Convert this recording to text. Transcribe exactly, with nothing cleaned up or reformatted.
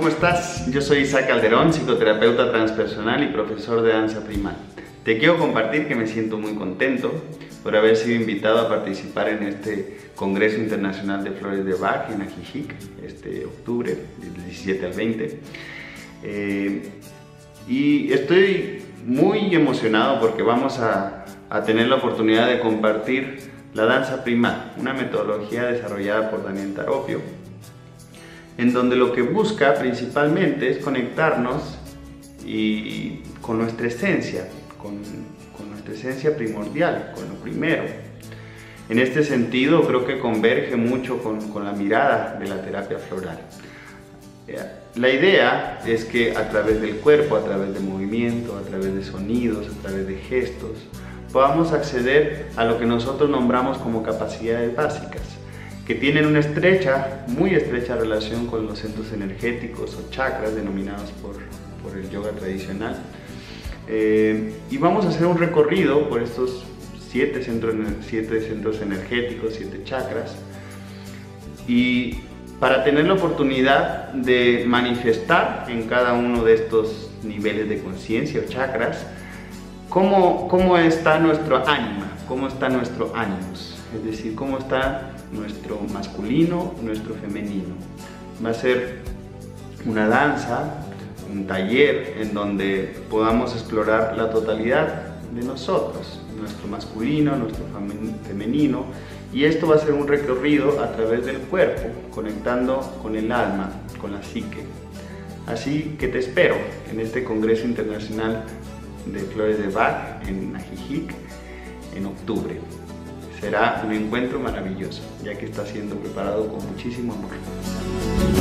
¿cómo estás? Yo soy Isaac Calderón, psicoterapeuta transpersonal y profesor de danza primal. Te quiero compartir que me siento muy contento por haber sido invitado a participar en este Congreso Internacional de Flores de Bach en Ajijic, este octubre, del diecisiete al veinte. Eh, y estoy muy emocionado porque vamos a, a tener la oportunidad de compartir la danza primal, una metodología desarrollada por Daniel Taropio, en donde lo que busca principalmente es conectarnos y con nuestra esencia, con, con nuestra esencia primordial, con lo primero. En este sentido creo que converge mucho con, con la mirada de la terapia floral. La idea es que a través del cuerpo, a través de movimiento, a través de sonidos, a través de gestos, podamos acceder a lo que nosotros nombramos como capacidades básicas, que tienen una estrecha, muy estrecha relación con los centros energéticos o chakras denominados por, por el yoga tradicional. Eh, y vamos a hacer un recorrido por estos siete centros, siete centros energéticos, siete chakras, y para tener la oportunidad de manifestar en cada uno de estos niveles de conciencia o chakras cómo, cómo está nuestro ánima, cómo está nuestro ánimos, es decir, cómo está nuestro masculino, nuestro femenino. Va a ser una danza, un taller en donde podamos explorar la totalidad de nosotros, nuestro masculino, nuestro femenino, y esto va a ser un recorrido a través del cuerpo, conectando con el alma, con la psique. Así que te espero en este Congreso Internacional de Flores de Bach en Ajijic en octubre. Será un encuentro maravilloso, ya que está siendo preparado con muchísimo amor.